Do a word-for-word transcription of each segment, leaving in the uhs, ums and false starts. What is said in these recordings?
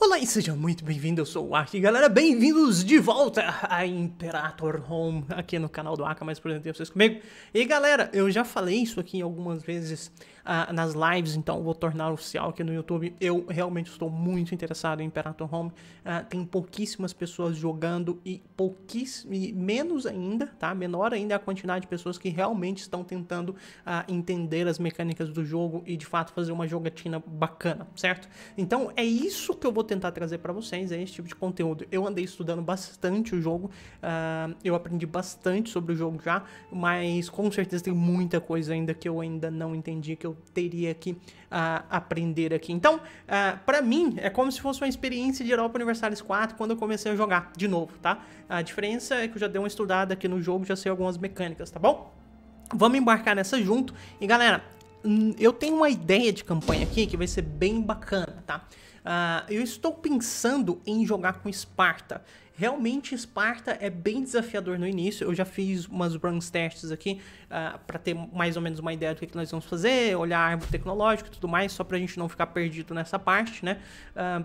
Olá e seja muito bem-vindo, eu sou o Ark, galera, bem-vindos de volta a Imperator Home, aqui no canal do Ark, mais por exemplo, vocês comigo. E galera, eu já falei isso aqui algumas vezes uh, nas lives, então vou tornar oficial aqui no YouTube. Eu realmente estou muito interessado em Imperator Home, uh, tem pouquíssimas pessoas jogando e pouquíssimo, e menos ainda, tá? Menor ainda a quantidade de pessoas que realmente estão tentando uh, entender as mecânicas do jogo e de fato fazer uma jogatina bacana, certo? Então é isso que eu vou tentar trazer para vocês, é esse tipo de conteúdo. Eu andei estudando bastante o jogo, uh, eu aprendi bastante sobre o jogo já, mas com certeza tem muita coisa ainda que eu ainda não entendi, que eu teria que uh, aprender aqui. Então, uh, para mim, é como se fosse uma experiência de Europa Universalis quatro quando eu comecei a jogar de novo, tá? A diferença é que eu já dei uma estudada aqui no jogo, já sei algumas mecânicas, tá bom? Vamos embarcar nessa junto. E galera, eu tenho uma ideia de campanha aqui que vai ser bem bacana, tá? Uh, eu estou pensando em jogar com Esparta. Realmente Esparta é bem desafiador no início. Eu já fiz umas runs testes aqui uh, para ter mais ou menos uma ideia do que, que nós vamos fazer, olhar a árvore tecnológica e tudo mais, só pra gente não ficar perdido nessa parte, né? Uh,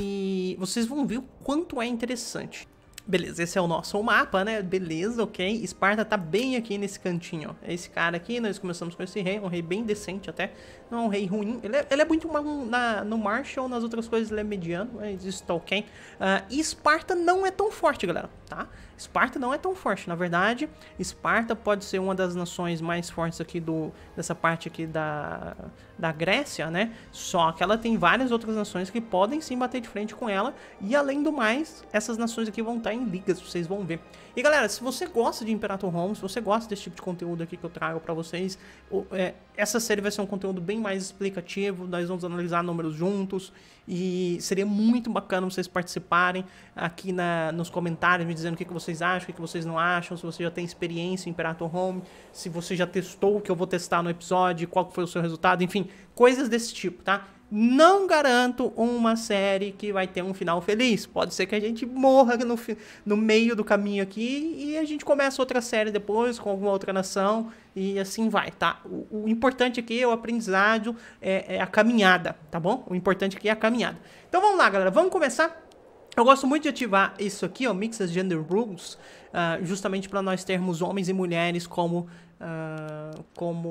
e vocês vão ver o quanto é interessante. Beleza, esse é o nosso mapa, né? Beleza, ok. Esparta tá bem aqui nesse cantinho, ó. Esse cara aqui, nós começamos com esse rei, um rei bem decente até. Não é um rei ruim. Ele é, ele é muito um, na, no Marshall, nas outras coisas ele é mediano, mas isso tá ok. Uh, e Esparta não é tão forte, galera, tá? Esparta não é tão forte, na verdade. Esparta pode ser uma das nações mais fortes aqui do, dessa parte aqui da, da Grécia, né? Só que ela tem várias outras nações que podem sim bater de frente com ela. E além do mais, essas nações aqui vão estar em ligas, vocês vão ver. E galera, se você gosta de Imperator Home, se você gosta desse tipo de conteúdo aqui que eu trago pra vocês, é, essa série vai ser um conteúdo bem mais explicativo, nós vamos analisar números juntos, e seria muito bacana vocês participarem aqui na, nos comentários, me dizendo o que, que vocês acham, o que, que vocês não acham, se você já tem experiência em Imperator Home, se você já testou o que eu vou testar no episódio, qual foi o seu resultado, enfim, coisas desse tipo, tá? Não garanto uma série que vai ter um final feliz. Pode ser que a gente morra no, no meio do caminho aqui e a gente começa outra série depois com alguma outra nação e assim vai, tá? O, o importante aqui é o aprendizado, é, é a caminhada, tá bom? O importante aqui é a caminhada. Então vamos lá, galera, vamos começar? Eu gosto muito de ativar isso aqui, ó, Mixed Gender Rules, uh, justamente para nós termos homens e mulheres como, uh,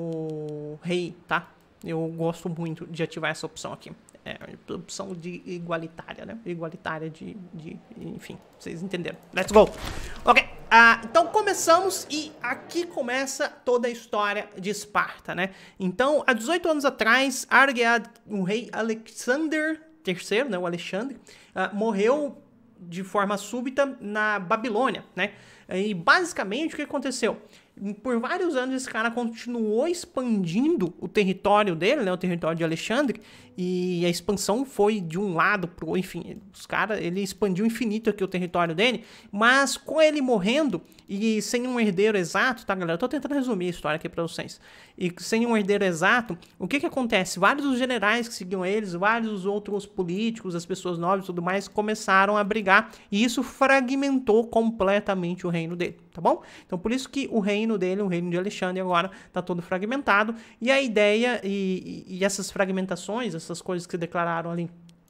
como rei, tá? Eu gosto muito de ativar essa opção aqui. É opção de igualitária, né? Igualitária de, de... Enfim, vocês entenderam. Let's go! Ok, uh, então começamos e aqui começa toda a história de Esparta, né? Então, há dezoito anos atrás, Argead, o rei Alexander terceiro, né? O Alexandre, uh, morreu de forma súbita na Babilônia, né? E basicamente o que aconteceu? Por vários anos esse cara continuou expandindo o território dele, né, o território de Alexandre, e a expansão foi de um lado pro, enfim, os caras, ele expandiu infinito aqui o território dele, mas com ele morrendo e sem um herdeiro exato, tá, galera? Eu tô tentando resumir a história aqui pra vocês. E sem um herdeiro exato, o que que acontece? Vários dos generais que seguiam eles, vários outros políticos, as pessoas nobres e tudo mais, começaram a brigar, e isso fragmentou completamente o reino dele, tá bom? Então por isso que o reino dele, o reino de Alexandre agora tá todo fragmentado, e a ideia e, e, e essas fragmentações, essas coisas que se declararam ali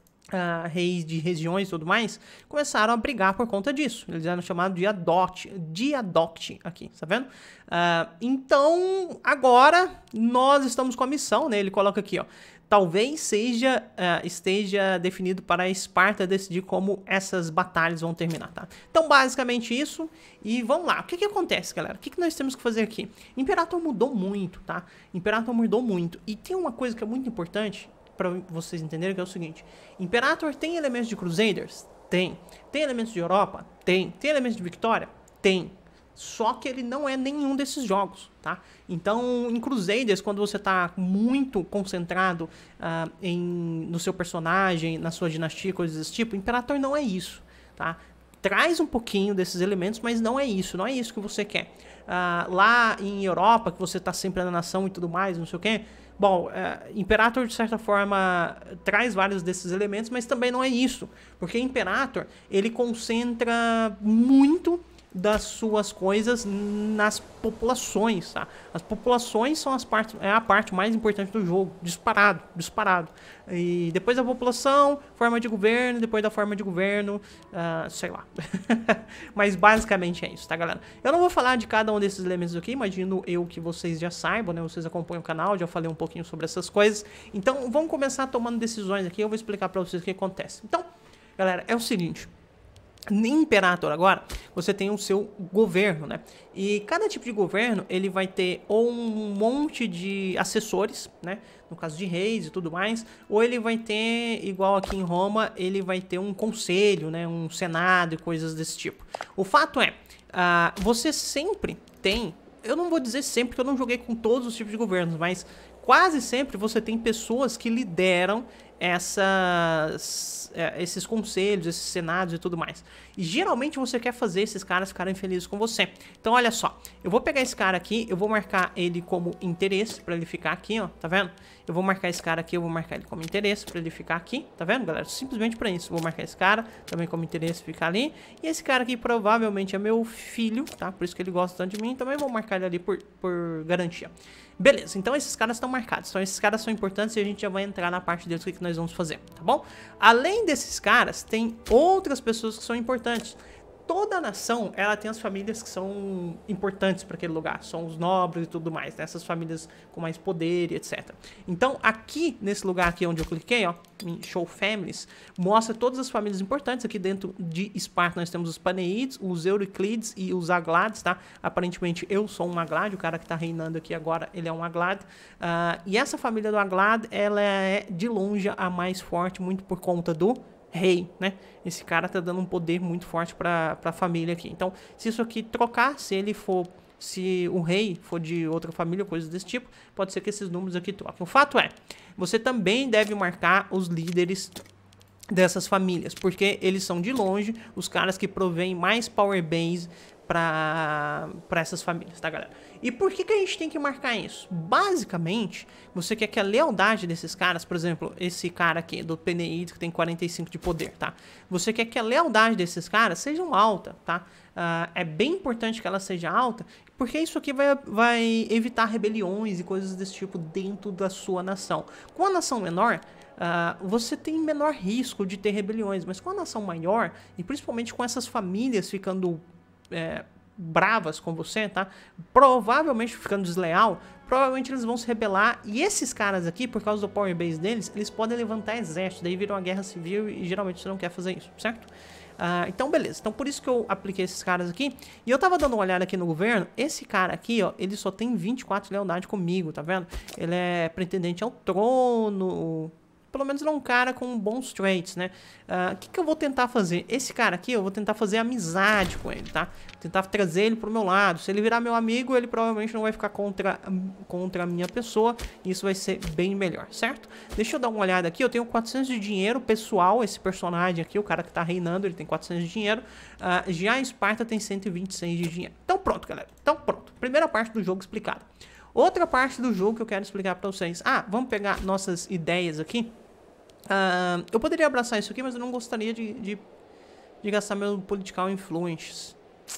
Uh, reis de regiões e tudo mais, começaram a brigar por conta disso. Eles eram chamados de adote, de adote aqui, tá vendo? Uh, então, agora nós estamos com a missão, né? Ele coloca aqui, ó. Talvez seja, uh, esteja definido para a Esparta decidir como essas batalhas vão terminar, tá? Então, basicamente isso. E vamos lá. O que que acontece, galera? O que que nós temos que fazer aqui? Imperator mudou muito, tá? Imperator mudou muito. E tem uma coisa que é muito importante para vocês entenderem, que é o seguinte: Imperator tem elementos de Crusaders? Tem. Tem elementos de Europa? Tem. Tem elementos de Victoria? Tem. Só que ele não é nenhum desses jogos, tá? Então, em Crusaders, quando você tá muito concentrado uh, em, no seu personagem, na sua dinastia, coisas desse tipo, Imperator não é isso, tá? Traz um pouquinho desses elementos, mas não é isso, não é isso que você quer. Uh, lá em Europa, que você tá sempre na nação e tudo mais, não sei o quê. Bom, uh, Imperator, de certa forma, traz vários desses elementos, mas também não é isso. Porque Imperator, ele concentra muito das suas coisas nas populações, tá? As populações são as partes, é a parte mais importante do jogo, disparado, disparado. E depois da população, forma de governo, depois da forma de governo, uh, sei lá. Mas basicamente é isso, tá, galera? Eu não vou falar de cada um desses elementos aqui, imagino eu que vocês já saibam, né? Vocês acompanham o canal, já falei um pouquinho sobre essas coisas. Então, vamos começar tomando decisões aqui, eu vou explicar pra vocês o que acontece. Então, galera, é o seguinte... No Imperator agora, você tem o seu governo, né? E cada tipo de governo, ele vai ter ou um monte de assessores, né? No caso de reis e tudo mais, ou ele vai ter, igual aqui em Roma, ele vai ter um conselho, né? Um senado e coisas desse tipo. O fato é, uh, você sempre tem, eu não vou dizer sempre, porque eu não joguei com todos os tipos de governos, mas quase sempre você tem pessoas que lideram essas, esses conselhos, esses senados e tudo mais. E geralmente você quer fazer esses caras ficarem felizes com você. Então olha só, eu vou pegar esse cara aqui, eu vou marcar ele como interesse para ele ficar aqui, ó, tá vendo? Eu vou marcar esse cara aqui, eu vou marcar ele como interesse para ele ficar aqui, tá vendo, galera? Simplesmente para isso, eu vou marcar esse cara também como interesse ficar ali. E esse cara aqui provavelmente é meu filho, tá? Por isso que ele gosta tanto de mim, também vou marcar ele ali por, por garantia. Beleza, então esses caras estão marcados, então esses caras são importantes e a gente já vai entrar na parte deles, o que, que nós vamos fazer, tá bom? Além desses caras, tem outras pessoas que são importantes. Toda nação, ela tem as famílias que são importantes para aquele lugar, são os nobres e tudo mais, né? Essas famílias com mais poder e etcétera. Então, aqui, nesse lugar aqui onde eu cliquei, ó, em Show Families, mostra todas as famílias importantes. Aqui dentro de Esparta nós temos os Paneides, os Euríclides e os Aglades, tá? Aparentemente eu sou um Aglade, o cara que tá reinando aqui agora, ele é um Aglade. Uh, e essa família do Aglade, ela é de longe a mais forte, muito por conta do rei, né? Esse cara tá dando um poder muito forte pra, pra família aqui. Então, se isso aqui trocar, se ele for, se o rei for de outra família, coisas desse tipo, pode ser que esses números aqui troquem. O fato é, você também deve marcar os líderes dessas famílias, porque eles são de longe os caras que provêm mais power base para essas famílias, tá, galera? E por que que a gente tem que marcar isso? Basicamente, você quer que a lealdade desses caras, por exemplo, esse cara aqui do Peneide, que tem quarenta e cinco de poder, tá? Você quer que a lealdade desses caras seja alta, tá? Uh, é bem importante que ela seja alta, porque isso aqui vai, vai evitar rebeliões e coisas desse tipo dentro da sua nação. Com a nação menor, Uh, você tem menor risco de ter rebeliões, mas com a nação maior, e principalmente com essas famílias ficando é, bravas com você, tá? Provavelmente ficando desleal, provavelmente eles vão se rebelar, e esses caras aqui, por causa do power base deles, eles podem levantar exército, daí viram uma guerra civil e geralmente você não quer fazer isso, certo? Uh, então beleza, então por isso que eu apliquei esses caras aqui. E eu tava dando uma olhada aqui no governo. Esse cara aqui, ó, ele só tem vinte e quatro lealdade comigo, tá vendo? Ele é pretendente ao trono. Pelo menos ele é um cara com bons traits, né? O uh, que, que eu vou tentar fazer? Esse cara aqui, eu vou tentar fazer amizade com ele, tá? Tentar trazer ele pro meu lado. Se ele virar meu amigo, ele provavelmente não vai ficar contra, contra a minha pessoa. E isso vai ser bem melhor, certo? Deixa eu dar uma olhada aqui. Eu tenho quatrocentos de dinheiro pessoal. Esse personagem aqui, o cara que tá reinando, ele tem quatrocentos de dinheiro. Uh, já a Esparta tem cento e vinte e seis de dinheiro. Então pronto, galera. Então pronto. Primeira parte do jogo explicada. Outra parte do jogo que eu quero explicar pra vocês. Ah, vamos pegar nossas ideias aqui. Uh, eu poderia abraçar isso aqui, mas eu não gostaria de, de, de gastar meu political influence.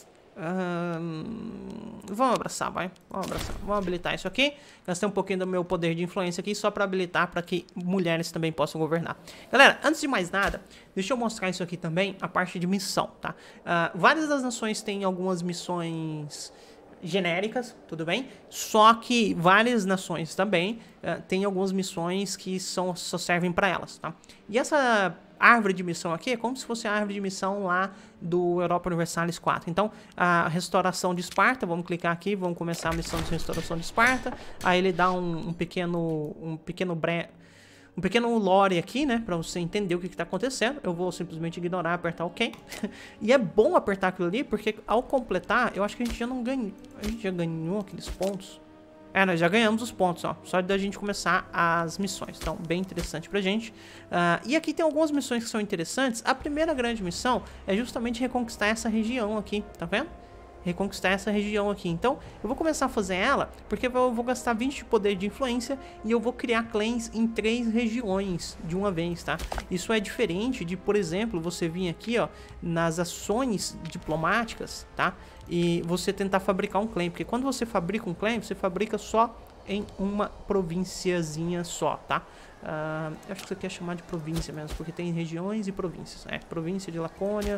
Uh, vamos abraçar, vai. Vamos abraçar. Vamos habilitar isso aqui. Gastei um pouquinho do meu poder de influência aqui só para habilitar para que mulheres também possam governar. Galera, antes de mais nada, deixa eu mostrar isso aqui também, a parte de missão, tá? Uh, várias das nações têm algumas missões genéricas, tudo bem? Só que várias nações também uh, têm algumas missões que são, só servem para elas, tá? E essa árvore de missão aqui é como se fosse a árvore de missão lá do Europa Universalis quatro. Então, a restauração de Esparta, vamos clicar aqui, vamos começar a missão de restauração de Esparta. Aí ele dá um, um pequeno, um pequeno bre... Um pequeno lore aqui, né, pra você entender o que que tá acontecendo. Eu vou simplesmente ignorar, apertar OK. E é bom apertar aquilo ali, porque ao completar, eu acho que a gente já não ganhou. A gente já ganhou aqueles pontos. É, nós já ganhamos os pontos, ó. Só da gente começar as missões. Então, bem interessante pra gente. Uh, e aqui tem algumas missões que são interessantes. A primeira grande missão é justamente reconquistar essa região aqui, tá vendo? reconquistar essa região aqui. Então, eu vou começar a fazer ela, porque eu vou gastar vinte de poder de influência e eu vou criar clãs em três regiões de uma vez, tá? Isso é diferente de, por exemplo, você vir aqui, ó, nas ações diplomáticas, tá? E você tentar fabricar um clã, porque quando você fabrica um clã, você fabrica só em uma provínciazinha só, tá? Uh, eu acho que você quer chamar de província mesmo, porque tem regiões e províncias. É, província de Lacônia,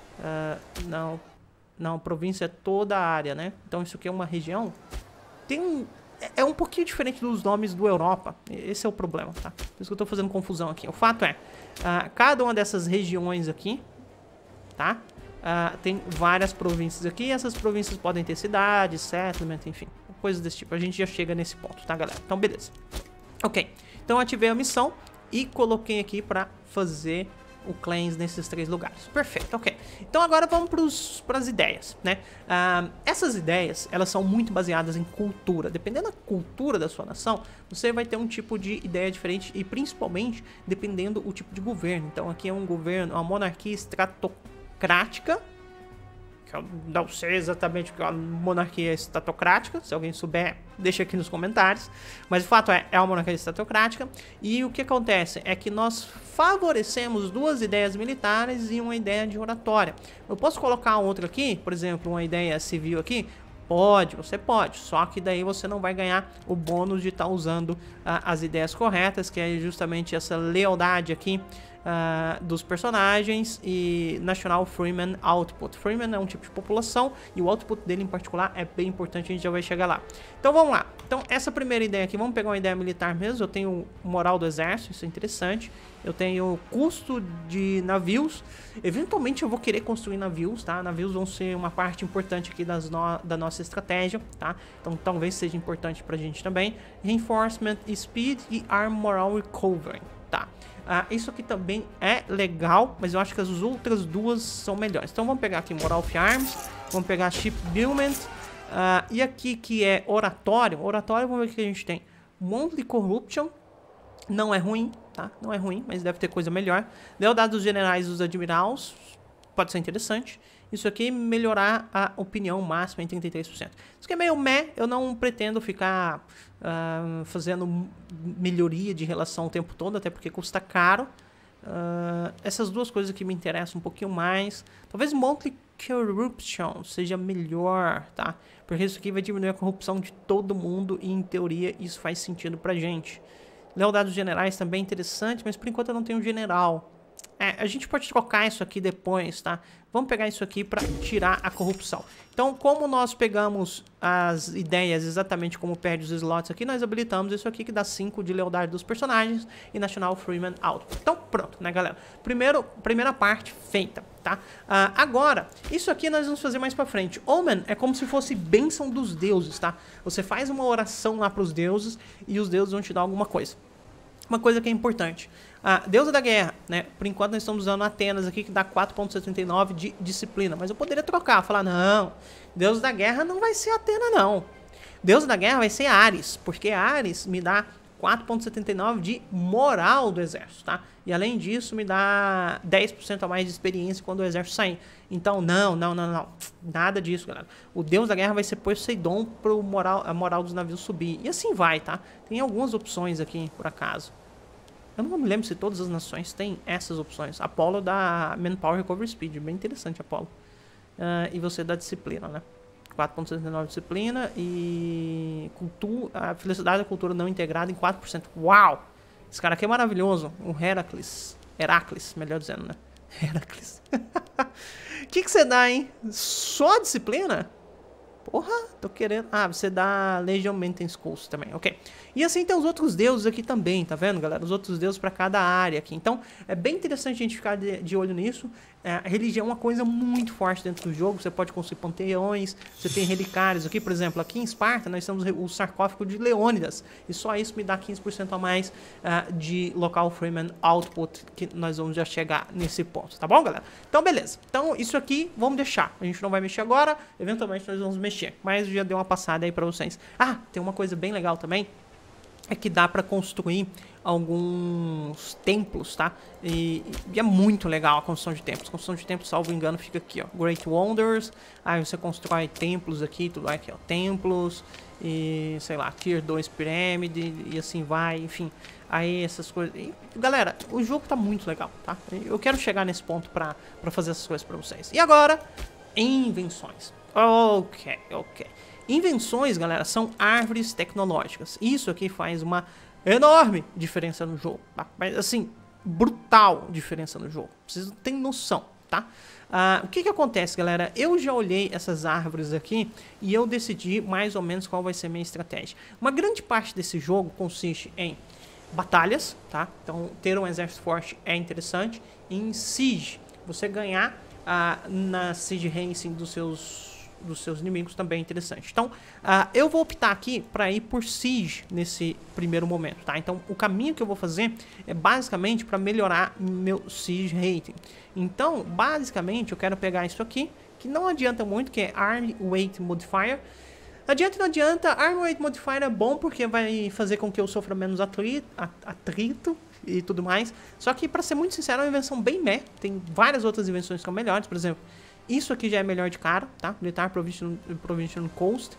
uh, não... Não, província é toda a área, né? Então isso aqui é uma região. Tem um... É um pouquinho diferente dos nomes do Europa. Esse é o problema, tá? Por isso que eu tô fazendo confusão aqui. O fato é, uh, cada uma dessas regiões aqui, tá? Uh, tem várias províncias aqui. E essas províncias podem ter cidades, settlement, enfim. Coisas desse tipo. A gente já chega nesse ponto, tá, galera? Então, beleza. Ok. Então, ativei a missão e coloquei aqui pra fazer o claims nesses três lugares. Perfeito, ok. Então agora vamos para as ideias, né? Uh, essas ideias, elas são muito baseadas em cultura. Dependendo da cultura da sua nação, você vai ter um tipo de ideia diferente e principalmente dependendo do tipo de governo. Então aqui é um governo, uma monarquia estratocrática, que eu não sei exatamente o que é uma monarquia estatocrática. Se alguém souber, deixa aqui nos comentários. Mas o fato é, é uma monarquia estatocrática. E o que acontece é que nós favorecemos duas ideias militares e uma ideia de oratória. Eu posso colocar outra aqui, por exemplo, uma ideia civil aqui? Pode, você pode, só que daí você não vai ganhar o bônus de estar usando uh, as ideias corretas, que é justamente essa lealdade aqui uh, dos personagens e National Freeman Output. Freeman é um tipo de população e o output dele em particular é bem importante, a gente já vai chegar lá. Então vamos lá, então essa primeira ideia aqui, vamos pegar uma ideia militar mesmo. Eu tenho moral do exército, isso é interessante. Eu tenho custo de navios. Eventualmente eu vou querer construir navios, tá? Navios vão ser uma parte importante aqui das no da nossa estratégia, tá? Então talvez seja importante pra gente também. Reinforcement, Speed e Arm Moral Recovery, tá? Ah, isso aqui também é legal, mas eu acho que as outras duas são melhores. Então vamos pegar aqui Moral of Arms, vamos pegar Shipbuildment, ah, e aqui que é Oratório. Oratório, vamos ver o que a gente tem. Monthly Corruption. Não é ruim, tá? Não é ruim, mas deve ter coisa melhor. Lealdade dos generais e dos admirais. Pode ser interessante. Isso aqui, melhorar a opinião máxima em trinta e três por cento. Isso aqui é meio meh. Eu não pretendo ficar uh, fazendo melhoria de relação o tempo todo, até porque custa caro. Uh, essas duas coisas aqui me interessam um pouquinho mais. Talvez Monthly Corruption seja melhor, tá? Porque isso aqui vai diminuir a corrupção de todo mundo e, em teoria, isso faz sentido pra gente. Lealdade dos generais também é interessante, mas por enquanto eu não tenho general. É, a gente pode trocar isso aqui depois, tá? Vamos pegar isso aqui para tirar a corrupção. Então, como nós pegamos as ideias exatamente como perde os slots aqui, nós habilitamos isso aqui que dá cinco de lealdade dos personagens e National Freeman Output. Então, pronto, né, galera? Primeiro, primeira parte feita, tá? Uh, agora, isso aqui nós vamos fazer mais pra frente. Omen é como se fosse bênção dos deuses, tá? Você faz uma oração lá pros deuses e os deuses vão te dar alguma coisa. Uma coisa que é importante. A deusa da guerra, né? Por enquanto nós estamos usando Atenas aqui, que dá quatro ponto setenta e nove de disciplina. Mas eu poderia trocar, falar, não, deusa da guerra não vai ser Atena, não. Deusa da guerra vai ser Ares, porque Ares me dá quatro ponto setenta e nove de moral do exército, tá? E além disso, me dá dez por cento a mais de experiência quando o exército sair. Então, não, não, não, não. Nada disso, galera. O deus da guerra vai ser Poseidon pro moral, a moral dos navios subir. E assim vai, tá? Tem algumas opções aqui, por acaso. Eu não me lembro se todas as nações têm essas opções. Apollo dá Manpower Recovery Speed. Bem interessante, Apollo. Uh, e você dá disciplina, né? quatro ponto setenta e nove de disciplina e cultura, a felicidade da cultura não integrada em quatro por cento. Uau! Esse cara aqui é maravilhoso. O Heracles. Heracles, melhor dizendo, né? Heracles. O que que você dá, hein? Só disciplina? Porra, tô querendo... Ah, você dá Legion Maintenance Cost também, ok. E assim tem os outros deuses aqui também, tá vendo, galera? Os outros deuses pra cada área aqui. Então, é bem interessante a gente ficar de, de olho nisso. É, a religião é uma coisa muito forte dentro do jogo. Você pode construir panteões, você tem relicários aqui, por exemplo, aqui em Esparta nós temos o sarcófago de Leônidas. E só isso me dá quinze por cento a mais uh, de local Freeman Output, que nós vamos já chegar nesse ponto, tá bom, galera? Então, beleza. Então, isso aqui, vamos deixar. A gente não vai mexer agora, eventualmente nós vamos mexer. Mas já deu uma passada aí pra vocês. Ah, tem uma coisa bem legal também. é que dá pra construir alguns templos, tá? E, e é muito legal a construção de templos. A construção de templos, salvo engano, fica aqui, ó. Great Wonders. Aí você constrói templos aqui, tudo aqui, ó. Templos e, sei lá, Tier dois Pirâmide e assim vai, enfim. Aí essas coisas... E, galera, o jogo tá muito legal, tá? Eu quero chegar nesse ponto pra, pra fazer essas coisas pra vocês. E agora, invenções. Ok, ok. Invenções, galera, são árvores tecnológicas. Isso aqui faz uma enorme diferença no jogo, tá? Mas assim, brutal diferença no jogo. Vocês não têm noção, tá? Ah, o que que acontece, galera? Eu já olhei essas árvores aqui e eu decidi mais ou menos qual vai ser a minha estratégia. Uma grande parte desse jogo consiste em batalhas, tá? Então, ter um exército forte é interessante. Em Siege, você ganhar ah, na Siege Racing dos seus... dos seus inimigos também é interessante. Então, uh, eu vou optar aqui para ir por Siege nesse primeiro momento, tá? Então, o caminho que eu vou fazer é basicamente para melhorar meu Siege Rating. Então, basicamente, eu quero pegar isso aqui, que não adianta muito, que é Arm Weight Modifier. Adianta e não adianta, Arm Weight Modifier é bom porque vai fazer com que eu sofra menos atrito, atrito e tudo mais. Só que, para ser muito sincero, é uma invenção bem meh. Tem várias outras invenções que são melhores, por exemplo... Isso aqui já é melhor de cara, tá? Militar Provision, Provision Coast.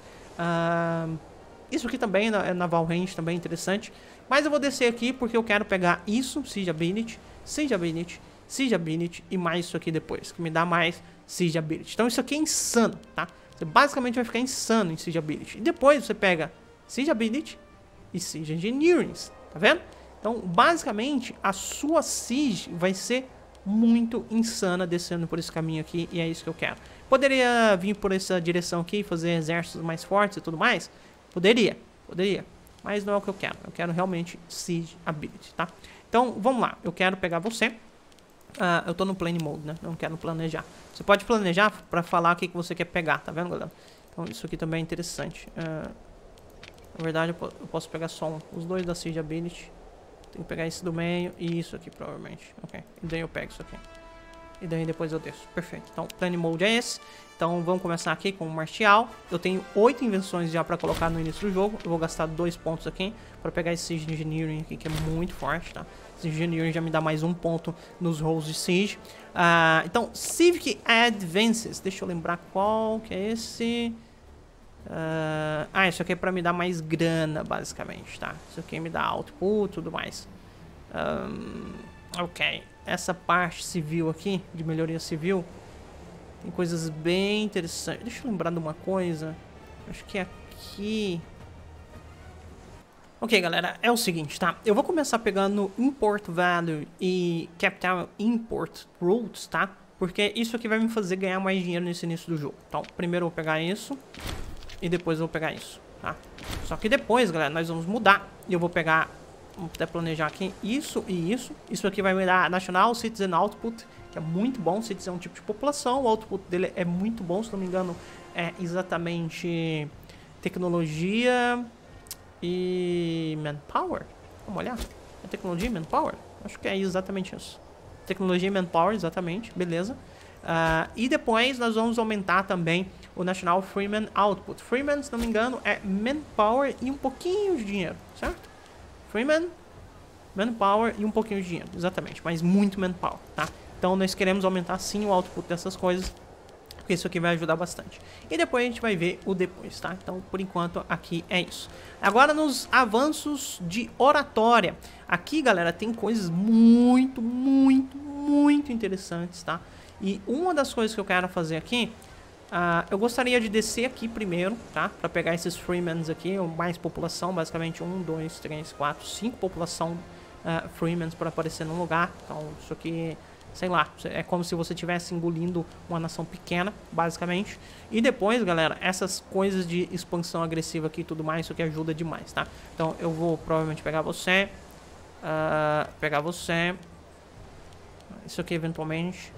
Uh, isso aqui também é Naval Range, também é interessante. Mas eu vou descer aqui porque eu quero pegar isso, Siege Ability, Siege Ability, Siege Ability e mais isso aqui depois, que me dá mais Siege Ability. Então isso aqui é insano, tá? Você basicamente vai ficar insano em Siege Ability. E depois você pega Siege Ability e Siege Engineering, tá vendo? Então basicamente a sua Siege vai ser muito insana descendo por esse caminho aqui, e é isso que eu quero. Poderia vir por essa direção aqui, fazer exércitos mais fortes e tudo mais? Poderia, poderia, mas não é o que eu quero. Eu quero realmente Siege Ability, tá? Então, vamos lá, eu quero pegar você. Uh, eu tô no Plane Mode, né? Não quero planejar. Você pode planejar pra falar o que, que você quer pegar, tá vendo, galera? Então, isso aqui também é interessante. Uh, na verdade, eu, eu posso pegar só um. Os dois da Siege Ability. Tem que pegar esse do meio e isso aqui, provavelmente. Ok. E daí eu pego isso aqui. E daí depois eu desço. Perfeito. Então, Plane Mode é esse. Então, vamos começar aqui com o Martial. Eu tenho oito invenções já pra colocar no início do jogo. Eu vou gastar dois pontos aqui pra pegar esse Siege Engineering aqui, que é muito forte, tá? Siege Engineering já me dá mais um ponto nos rolls de Siege. Uh, então, Civic Advances. Deixa eu lembrar qual que é esse... Uh, ah, isso aqui é pra me dar mais grana, basicamente, tá? Isso aqui me dá output e tudo mais. Um, ok. Essa parte civil aqui, de melhoria civil, tem coisas bem interessantes. Deixa eu lembrar de uma coisa. Acho que é aqui... Ok, galera, é o seguinte, tá? Eu vou começar pegando Import Value e Capital Import Routes, tá? Porque isso aqui vai me fazer ganhar mais dinheiro nesse início do jogo. Então, primeiro eu vou pegar isso... E depois eu vou pegar isso, tá? Só que depois, galera, nós vamos mudar. E eu vou pegar, vamos até planejar aqui, isso e isso. Isso aqui vai me dar National Citizen Output, que é muito bom. Citizen é um tipo de população, o output dele é muito bom. Se não me engano, é exatamente tecnologia e manpower. Vamos olhar. É tecnologia e manpower? Acho que é exatamente isso. Tecnologia e manpower, exatamente, beleza. Uh, e depois nós vamos aumentar também o National Freeman Output. Freeman, se não me engano, é Manpower e um pouquinho de dinheiro, certo? Freeman, Manpower e um pouquinho de dinheiro, exatamente, mas muito Manpower, tá? Então nós queremos aumentar sim o output dessas coisas, porque isso aqui vai ajudar bastante. E depois a gente vai ver o depois, tá? Então, por enquanto, aqui é isso. Agora nos avanços de oratória. Aqui, galera, tem coisas muito, muito, muito interessantes, tá? E uma das coisas que eu quero fazer aqui, uh, eu gostaria de descer aqui primeiro, tá? Pra pegar esses Freemans aqui, mais população, basicamente um, dois, três, quatro, cinco população uh, Freemans para aparecer no lugar. Então isso aqui, sei lá, é como se você estivesse engolindo uma nação pequena, basicamente. E depois, galera, essas coisas de expansão agressiva aqui e tudo mais, isso aqui ajuda demais, tá? Então eu vou provavelmente pegar você, uh, pegar você, isso aqui eventualmente...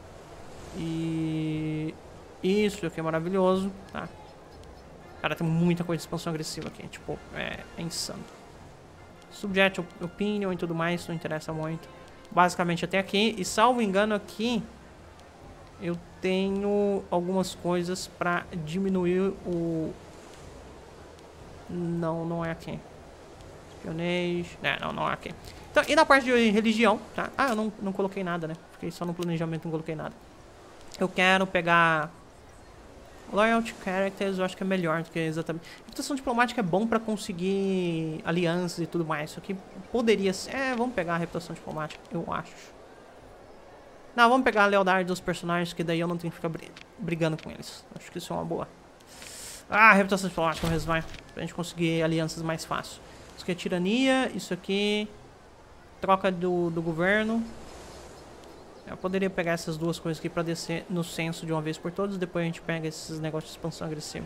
E isso aqui é maravilhoso, tá? Cara, tem muita coisa de expansão agressiva aqui. Tipo, é, é insano. Subject Opinion e tudo mais, não interessa muito. Basicamente até aqui. E salvo engano aqui, eu tenho algumas coisas pra diminuir o... Não, não é aqui. Pionês. É, não, não, ok. Então, e na parte de religião, tá? Ah, eu não, não coloquei nada, né? Fiquei só no planejamento, não coloquei nada. Eu quero pegar... Loyalty Characters, eu acho que é melhor do que exatamente... Reputação diplomática é bom pra conseguir alianças e tudo mais. Isso aqui poderia ser... É, vamos pegar a reputação diplomática, eu acho. Não, vamos pegar a lealdade dos personagens, que daí eu não tenho que ficar brigando com eles. Acho que isso é uma boa. Ah, reputação diplomática mesmo, vai. Pra gente conseguir alianças mais fácil. Isso aqui é tirania, isso aqui... Troca do, do governo. Eu poderia pegar essas duas coisas aqui pra descer no censo de uma vez por todas. Depois a gente pega esses negócios de expansão agressiva.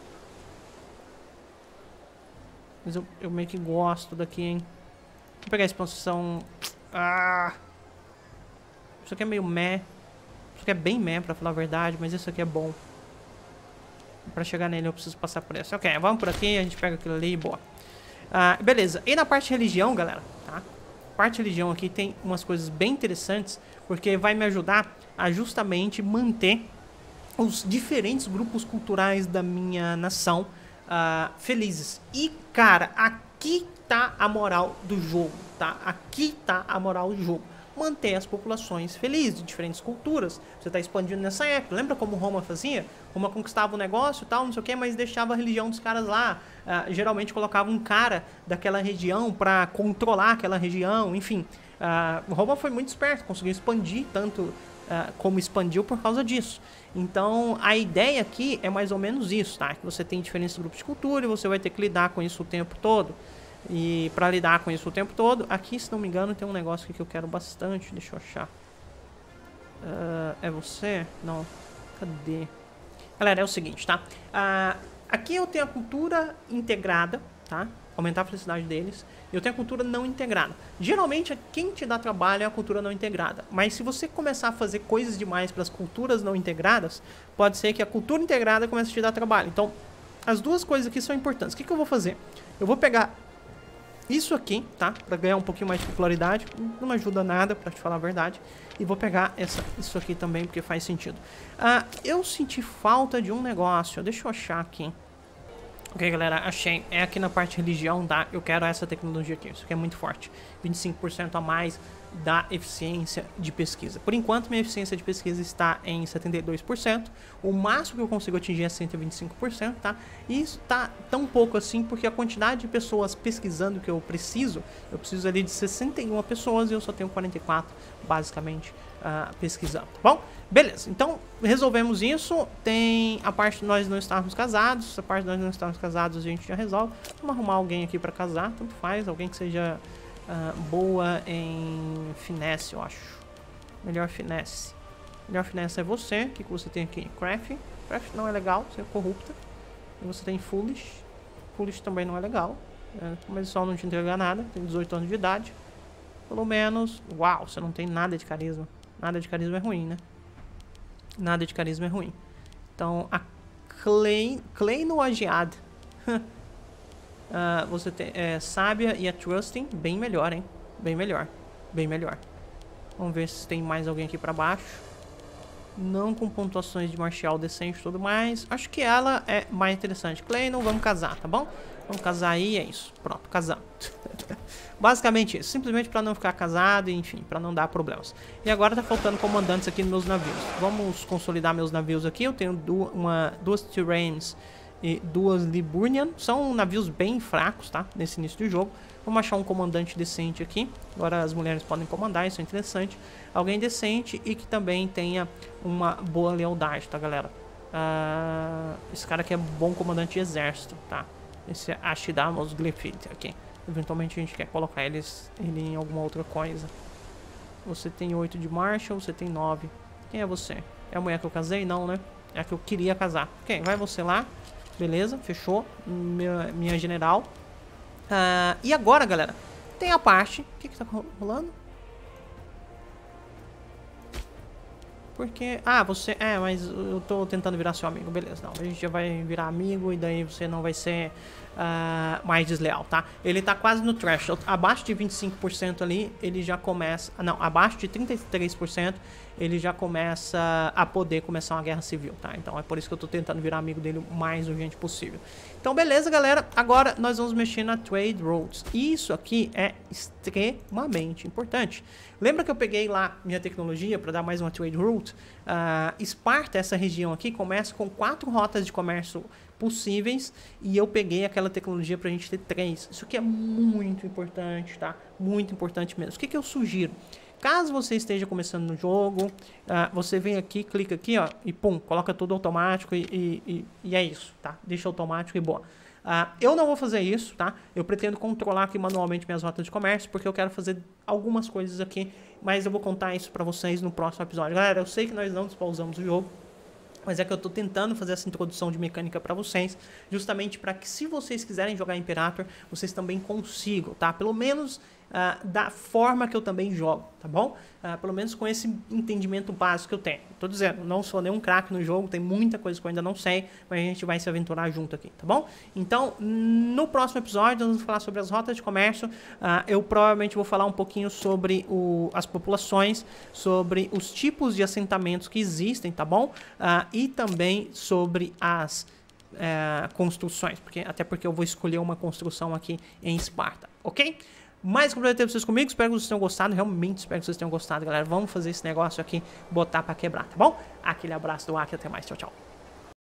Mas eu, eu meio que gosto daqui, hein. Vou pegar a expansão... Ah... Isso aqui é meio meh. Isso aqui é bem meh, pra falar a verdade. Mas isso aqui é bom. Pra chegar nele eu preciso passar por essa. Ok, vamos por aqui. A gente pega aquilo ali e boa. Ah, beleza. E na parte de religião, galera, tá? Parte de religião aqui tem umas coisas bem interessantes. Porque vai me ajudar a justamente manter os diferentes grupos culturais da minha nação ah, felizes. E, cara, aqui tá a moral do jogo, tá? Aqui tá a moral do jogo. Manter as populações felizes, de diferentes culturas. Você está expandindo nessa época. Lembra como Roma fazia? Roma conquistava o negócio e tal, não sei o que, mas deixava a religião dos caras lá. Uh, geralmente colocava um cara daquela região para controlar aquela região, enfim. Uh, Roma foi muito esperto, conseguiu expandir tanto uh, como expandiu por causa disso. Então, a ideia aqui é mais ou menos isso, tá? Que você tem diferentes grupos de cultura e você vai ter que lidar com isso o tempo todo. E pra lidar com isso o tempo todo, aqui, se não me engano, tem um negócio aqui que eu quero bastante. Deixa eu achar. Uh, é você? Não. Cadê? Galera, é o seguinte, tá? Uh, aqui eu tenho a cultura integrada, tá? Aumentar a felicidade deles. E eu tenho a cultura não integrada. Geralmente, quem te dá trabalho é a cultura não integrada. Mas se você começar a fazer coisas demais para as culturas não integradas, pode ser que a cultura integrada comece a te dar trabalho. Então, as duas coisas aqui são importantes. O que, que eu vou fazer? Eu vou pegar... isso aqui, tá? Pra ganhar um pouquinho mais de popularidade. Não ajuda nada, pra te falar a verdade. E vou pegar essa, isso aqui também, porque faz sentido. Ah, eu senti falta de um negócio. Deixa eu achar aqui. Ok, galera, achei. É aqui na parte de religião, tá? Eu quero essa tecnologia aqui. Isso aqui é muito forte. vinte e cinco por cento a mais da eficiência de pesquisa. Por enquanto, minha eficiência de pesquisa está em setenta e dois por cento. O máximo que eu consigo atingir é cento e vinte e cinco por cento, tá? E isso tá tão pouco assim porque a quantidade de pessoas pesquisando que eu preciso, eu preciso ali de sessenta e uma pessoas e eu só tenho quarenta e quatro, basicamente, uh, pesquisando, tá bom? Beleza, então resolvemos isso. Tem a parte de nós não estarmos casados. A parte de nós não estarmos casados a gente já resolve. Vamos arrumar alguém aqui pra casar, tanto faz. Alguém que seja... Uh, boa em finesse, eu acho. Melhor finesse. Melhor finesse é você. O que, que você tem aqui? Craft. Craft não é legal, você é corrupta. E você tem Foolish. Foolish também não é legal. É, mas só não te entrega nada. Tem dezoito anos de idade. Pelo menos. Uau, você não tem nada de carisma. Nada de carisma é ruim, né? Nada de carisma é ruim. Então, a Clay. Clay no Agiad. Uh, você tem é, Sábia e a Trusting, bem melhor, hein? Bem melhor, bem melhor. Vamos ver se tem mais alguém aqui pra baixo. Não com pontuações de marcial decente e tudo mais. Acho que ela é mais interessante. Clayton, vamos casar, tá bom? Vamos casar aí, é isso. Pronto, casamos. Basicamente isso. Simplesmente pra não ficar casado, enfim, pra não dar problemas. E agora tá faltando comandantes aqui nos meus navios. Vamos consolidar meus navios aqui. Eu tenho du uma, duas Tyranns e duas Liburnian. São navios bem fracos, tá? Nesse início do jogo. Vamos achar um comandante decente aqui. Agora as mulheres podem comandar, isso é interessante. Alguém decente e que também tenha uma boa lealdade, tá, galera? Uh, esse cara aqui é bom comandante de exército, tá? Esse é Ashidamos Glyphid aqui. Eventualmente a gente quer colocar eles, ele em alguma outra coisa. Você tem oito de Marshall, você tem nove. Quem é você? É a mulher que eu casei? Não, né? É a que eu queria casar. Ok, vai você lá. Beleza, fechou. Minha, minha general. Uh, e agora, galera, tem a parte... O que que tá rolando? Porque... Ah, você... É, mas eu tô tentando virar seu amigo. Beleza, não. A gente já vai virar amigo e daí você não vai ser uh, mais desleal, tá? Ele tá quase no threshold, abaixo de vinte e cinco por cento ali, ele já começa, não, abaixo de trinta e três por cento, ele já começa a poder começar uma guerra civil, tá? Então é por isso que eu tô tentando virar amigo dele o mais urgente possível. Então beleza, galera, agora nós vamos mexer na Trade Routes. Isso aqui é extremamente importante. Lembra que eu peguei lá minha tecnologia para dar mais uma Trade Route? Uh, Esparta, essa região aqui, começa com quatro rotas de comércio possíveis e eu peguei aquela tecnologia para a gente ter três. Isso aqui é muito importante, tá? Muito importante mesmo. O que que eu sugiro? Caso você esteja começando no jogo, uh, você vem aqui, clica aqui, ó, e pum, coloca tudo automático e, e, e, e é isso, tá? Deixa automático e boa. Uh, eu não vou fazer isso, tá? Eu pretendo controlar aqui manualmente minhas rotas de comércio, porque eu quero fazer algumas coisas aqui, mas eu vou contar isso pra vocês no próximo episódio. Galera, eu sei que nós não despausamos o jogo, mas é que eu tô tentando fazer essa introdução de mecânica para vocês, justamente para que, se vocês quiserem jogar Imperator, vocês também consigam, tá? Pelo menos uh, da forma que eu também jogo, tá bom? Uh, pelo menos com esse entendimento básico que eu tenho. Tô dizendo, não sou nenhum craque no jogo, tem muita coisa que eu ainda não sei, mas a gente vai se aventurar junto aqui, tá bom? Então, no próximo episódio, nós vamos falar sobre as rotas de comércio. Uh, eu provavelmente vou falar um pouquinho sobre o, as populações, sobre os tipos de assentamentos que existem, tá bom? Uh, e também sobre as uh, construções, porque, até porque eu vou escolher uma construção aqui em Esparta, ok? Mais que ter vocês comigo, espero que vocês tenham gostado, realmente espero que vocês tenham gostado, galera. Vamos fazer esse negócio aqui, botar pra quebrar, tá bom? Aquele abraço do Aki, até mais, tchau, tchau.